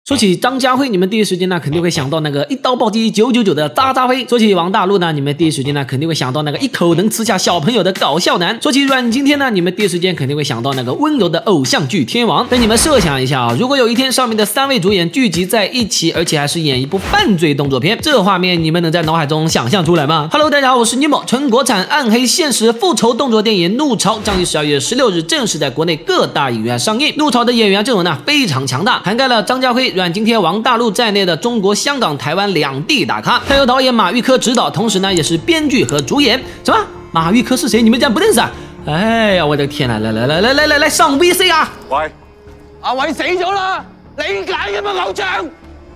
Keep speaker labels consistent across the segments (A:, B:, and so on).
A: 说起张家辉，你们第一时间呢肯定会想到那个一刀暴击999的渣渣辉；说起王大陆呢，你们第一时间呢肯定会想到那个一口能吃下小朋友的搞笑男；说起阮经天呢，你们第一时间肯定会想到那个温柔的偶像剧天王。但你们设想一下啊，如果有一天上面的3位主演聚集在一起，而且还是演一部犯罪动作片，这画面你们能在脑海中想象出来吗 ？Hello， 大家好，我是尼莫。纯国产暗黑现实复仇动作电影《怒潮》将于12月16日正式在国内各大影院上映。《怒潮》的演员阵容呢非常强大，涵盖了张家辉、阮经天、王大陆在内的中国香港、台湾2地大咖，他由导演马玉珂执导，同时呢也是编剧和主演。什么？马玉珂是谁？你们竟然不认识啊？哎呀，我的天啊！来上 VC 啊！
B: 喂，阿偉死咗啦，理解嘅嘛偶像。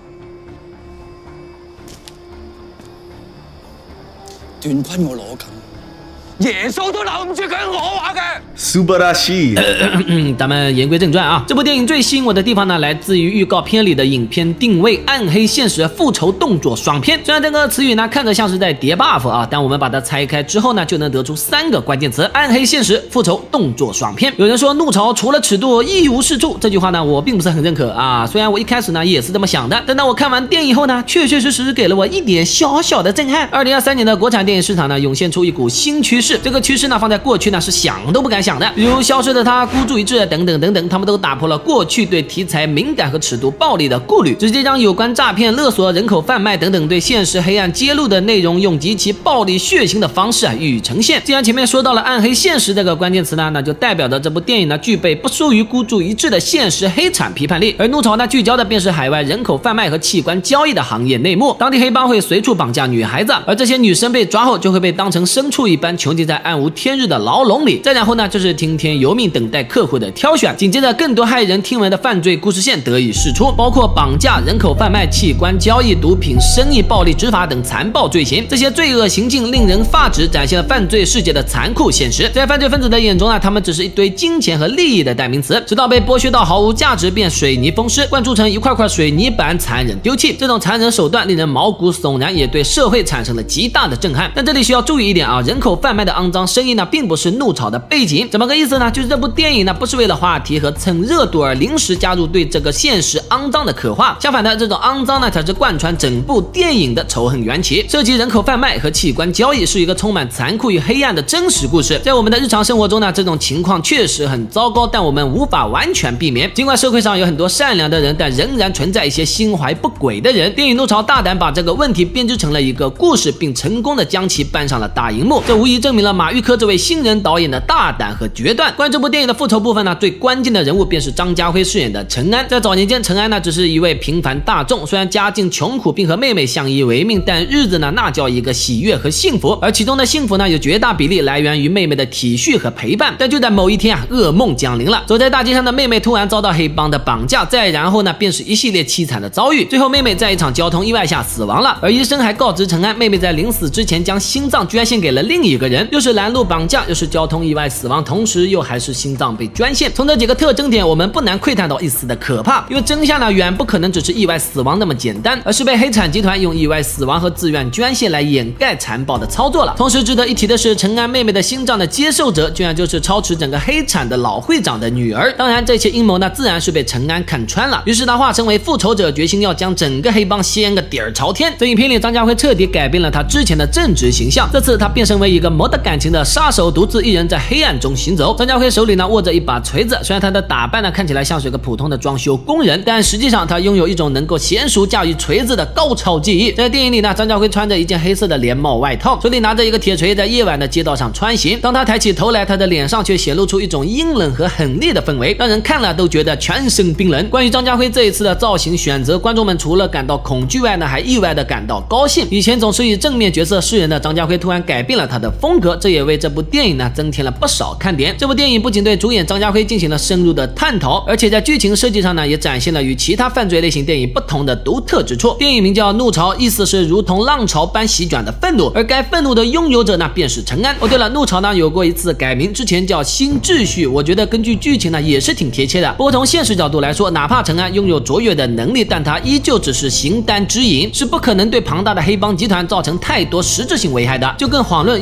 B: 段坤我攞緊，耶穌都留唔住佢，我話嘅。
C: 素晴らしい。
A: 咱们言归正传啊，这部电影最吸引我的地方呢，来自于预告片里的影片定位：暗黑现实复仇动作爽片。虽然这个词语呢看着像是在叠 buff 啊，但我们把它拆开之后呢，就能得出3个关键词：暗黑现实、复仇、动作爽片。有人说怒潮除了尺度一无是处，这句话呢我并不是很认可啊。虽然我一开始呢也是这么想的，但当我看完电影后呢，确实给了我一点小小的震撼。2023年的国产电影市场呢涌现出一股新趋势，这个趋势呢放在过去呢是想都不敢想的，比如消失的他、孤注一掷等等，他们都打破了过去对题材敏感和尺度暴力的顾虑，直接将有关诈骗、勒索、人口贩卖等等对现实黑暗揭露的内容，用极其暴力血腥的方式予以呈现。既然前面说到了暗黑现实这个关键词呢，那就代表着这部电影呢具备不输于孤注一掷的现实黑产批判力。而怒潮呢聚焦的便是海外人口贩卖和器官交易的行业内幕，当地黑帮会随处绑架女孩子，而这些女生被抓后就会被当成牲畜一般囚禁在暗无天日的牢笼里，再然后呢就是听天由命，等待客户的挑选。紧接着更多骇人听闻的犯罪故事线得以释出，包括绑架、人口贩卖、器官交易、毒品生意、暴力执法等残暴罪行。这些罪恶行径令人发指，展现了犯罪世界的残酷现实。在犯罪分子的眼中呢，他们只是一堆金钱和利益的代名词，直到被剥削到毫无价值，便水泥封尸，灌注成一块块水泥板，残忍丢弃。这种残忍手段令人毛骨悚然，也对社会产生了极大的震撼。但这里需要注意一点啊，人口贩卖的肮脏生意呢，并不是怒潮的背景。怎么个意思呢？就是这部电影呢，不是为了话题和蹭热度而临时加入对这个现实肮脏的刻画，相反的，这种肮脏呢，才是贯穿整部电影的仇恨缘起。涉及人口贩卖和器官交易是一个充满残酷与黑暗的真实故事。在我们的日常生活中呢，这种情况确实很糟糕，但我们无法完全避免。尽管社会上有很多善良的人，但仍然存在一些心怀不轨的人。电影《怒潮》大胆把这个问题编织成了一个故事，并成功的将其搬上了大荧幕，这无疑证明了马玉珂这位新人导演的大胆和决断。关于这部电影的复仇部分呢，最关键的人物便是张家辉饰演的陈安。在早年间，陈安呢只是一位平凡大众，虽然家境穷苦，并和妹妹相依为命，但日子呢那叫一个喜悦和幸福。而其中的幸福呢，有绝大比例来源于妹妹的体恤和陪伴。但就在某一天啊，噩梦降临了。走在大街上的妹妹突然遭到黑帮的绑架，再然后呢，便是一系列凄惨的遭遇。最后，妹妹在一场交通意外下死亡了。而医生还告知陈安，妹妹在临死之前将心脏捐献给了另一个人，又是拦路绑架，又是交通意外死亡，同时又还是心脏被捐献。从这几个特征点，我们不难窥探到一丝的可怕，因为真相呢，远不可能只是意外死亡那么简单，而是被黑产集团用意外死亡和自愿捐献来掩盖残暴的操作了。同时值得一提的是，陈安妹妹的心脏的接受者，居然就是操持整个黑产的老会长的女儿。当然，这些阴谋呢，自然是被陈安看穿了，于是他化身为复仇者，决心要将整个黑帮掀个底儿朝天。在影片里，张家辉彻底改变了他之前的正直形象，这次他变身为一个没得感情的杀手，独自一人在黑暗中行走。张家辉手里呢握着一把锤子，虽然他的打扮呢看起来像是一个普通的装修工人，但实际上他拥有一种能够娴熟驾驭锤子的高超技艺。在电影里呢，张家辉穿着一件黑色的连帽外套，手里拿着一个铁锤，在夜晚的街道上穿行。当他抬起头来，他的脸上却显露出一种阴冷和狠厉的氛围，让人看了都觉得全身冰冷。关于张家辉这一次的造型选择，观众们除了感到恐惧外呢，还意外的感到高兴。以前总是以正面角色示人的张家辉突然改变了他的风格，这也为这部电影呢增添了不少看点。这部电影不仅对主演张家辉进行了深入的探讨，而且在剧情设计上呢，也展现了与其他犯罪类型电影不同的独特之处。电影名叫《怒潮》，意思是如同浪潮般席卷的愤怒，而该愤怒的拥有者呢，便是陈安。哦，对了，《怒潮》呢有过一次改名，之前叫《新秩序》，我觉得根据剧情呢也是挺贴切的。不过从现实角度来说，哪怕陈安拥有卓越的能力，但他依旧只是形单只影，是不可能对庞大的黑帮集团造成太多实质性危害的。就更遑论要让老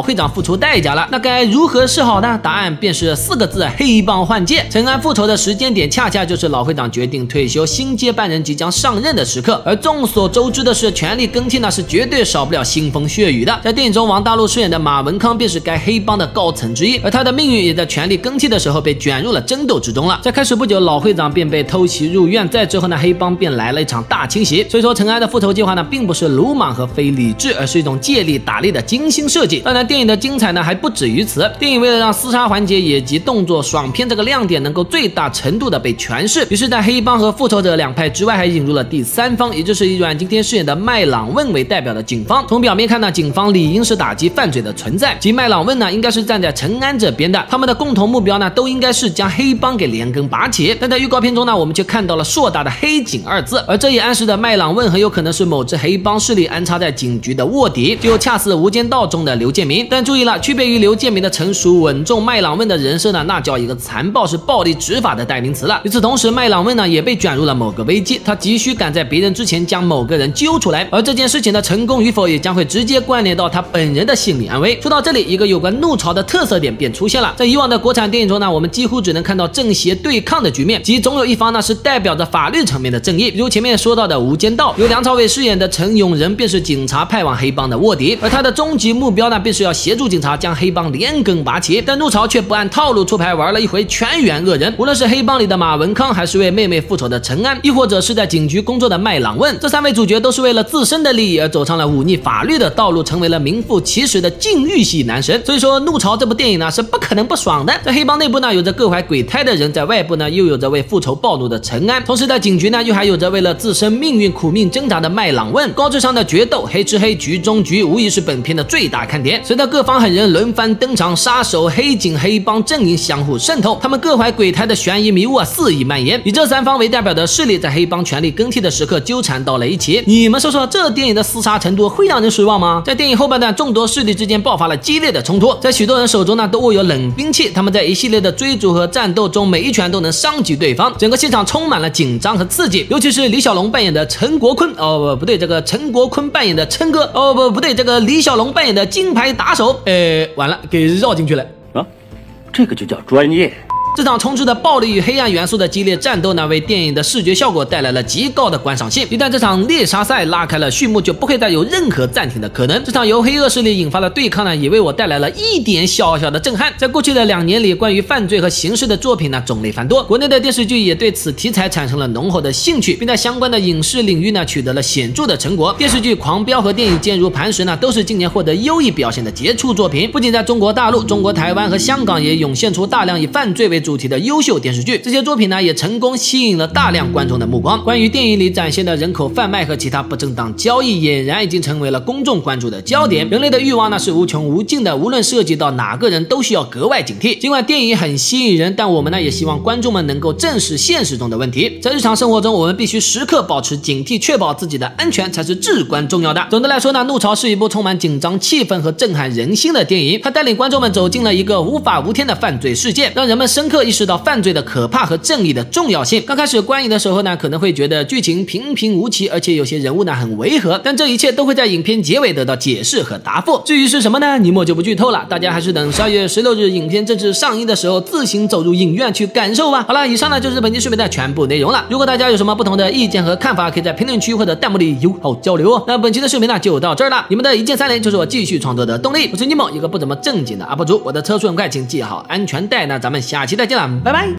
A: 会长付出代价了。那该如何是好呢？答案便是4个字：黑帮换届。陈安复仇的时间点恰恰就是老会长决定退休，新接班人即将上任的时刻。而众所周知的是，权力更替呢是绝对少不了腥风血雨的。在电影中，王大陆饰演的马文康便是该黑帮的高层之一，而他的命运也在权力更替的时候被卷入了争斗之中了。在开始不久，老会长便被偷袭入院，再之后呢，黑帮便来了一场大清洗。所以说，陈安的复仇计划呢，并不是鲁莽和非理智，而是一种借力打力的精心设计。当然，电影的精彩呢还不止于此。电影为了让厮杀环节以及动作爽片这个亮点能够最大程度的被诠释，于是，在黑帮和复仇者两派之外，还引入了第三方，也就是以阮经天饰演的麦朗问为代表的警方。从表面看呢，警方理应是打击犯罪的存在，即麦朗问呢应该是站在陈安这边的，他们的共同目标呢都应该是将黑帮给连根拔起。但在预告片中呢，我们却看到了硕大的黑警2字，而这也暗示着麦朗问很有可能是某支黑帮势力安插在警局的卧底，就恰似《无间道》中的刘建明。但注意了，区别于刘建明的成熟稳重，麦朗问的人设呢，那叫一个残暴，是暴力执法的代名词了。与此同时，麦朗问呢也被卷入了某个危机，他急需赶在别人之前将某个人揪出来，而这件事情的成功与否也将会直接关联到他本人的心理安危。说到这里，一个有关怒潮的特色点便出现了。在以往的国产电影中呢，我们几乎只能看到正邪对抗的局面，即总有一方呢是代表着法律层面的正义，比如前面说到的《无间道》，由梁朝伟饰演的陈永仁便是警察派往黑帮的卧底，而他的终极目标呢便是要协助警察将黑帮连根拔起。但怒潮却不按套路出牌，玩了一回全员恶人。无论是黑帮里的马文康，还是为妹妹复仇的陈安，亦或者是在警局工作的麦朗问，这3位主角都是为了自身的利益而走上了忤逆法律的道路，成为了名副其实的禁欲系男神。所以说，怒潮这部电影呢是不可能不爽的。在黑帮内部呢有着各怀鬼胎的人，在外部呢又有着为复仇暴怒的陈安，同时在警局呢又还有着为了自身命运苦命挣扎的麦朗问。高智商的决斗，黑吃黑，局中局，无疑是本片的最大看点。随着各方狠人轮番登场，杀手、黑警、黑帮阵营相互渗透，他们各怀鬼胎的悬疑迷雾肆意蔓延，以这3方为代表的势力在黑帮权力更替的时刻纠缠到了一起。你们说说，这电影的厮杀程度会让人失望吗？在电影后半段，众多势力之间爆发了激烈的冲突，在许多人手中呢都握有冷兵器，他们在一系列的追逐和战斗中，每一拳都能伤及对方，整个现场充满了紧张和刺激。尤其是李小龙扮演的陈国坤，不对，这个陈国坤扮演的琛哥，不对，这个李小龙扮演的金牌打手，完了，给绕进去了
D: 啊，这个就叫专业。
A: 这场充斥着暴力与黑暗元素的激烈战斗呢，为电影的视觉效果带来了极高的观赏性。一旦这场猎杀赛拉开了序幕，就不会再有任何暂停的可能。这场由黑恶势力引发的对抗呢，也为我带来了一点小小的震撼。在过去的2年里，关于犯罪和刑事的作品呢，种类繁多，国内的电视剧也对此题材产生了浓厚的兴趣，并在相关的影视领域呢取得了显著的成果。电视剧《狂飙》和电影《坚如磐石》呢，都是今年获得优异表现的杰出作品。不仅在中国大陆、中国台湾和香港也涌现出大量以犯罪为主题的优秀电视剧，这些作品呢也成功吸引了大量观众的目光。关于电影里展现的人口贩卖和其他不正当交易，俨然已经成为了公众关注的焦点。人类的欲望呢是无穷无尽的，无论涉及到哪个人，都需要格外警惕。尽管电影很吸引人，但我们呢也希望观众们能够正视现实中的问题。在日常生活中，我们必须时刻保持警惕，确保自己的安全才是至关重要的。总的来说呢，《怒潮》是一部充满紧张气氛和震撼人心的电影，它带领观众们走进了一个无法无天的犯罪世界，让人们深刻意识到犯罪的可怕和正义的重要性。刚开始观影的时候呢，可能会觉得剧情平平无奇，而且有些人物呢很违和，但这一切都会在影片结尾得到解释和答复。至于是什么呢？尼莫就不剧透了，大家还是等12月16日影片正式上映的时候自行走入影院去感受吧。好了，以上呢就是本期视频的全部内容了。如果大家有什么不同的意见和看法，可以在评论区或者弹幕里友好交流哦。那本期的视频呢就到这儿了，你们的一键3连就是我继续创作的动力。我是尼莫，一个不怎么正经的UP主，我的车速很快，请系好安全带。那咱们下期再见了，拜拜。